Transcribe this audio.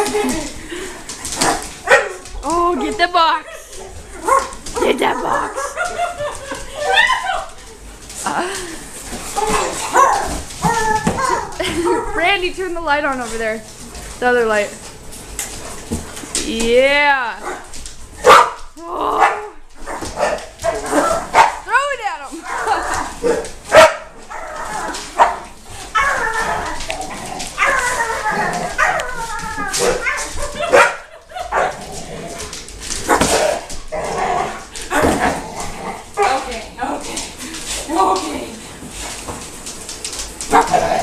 Oh, get the box. Get that box. Randy, turn the light on over there. The other light. Yeah. Oh. Throw it at him. Okay.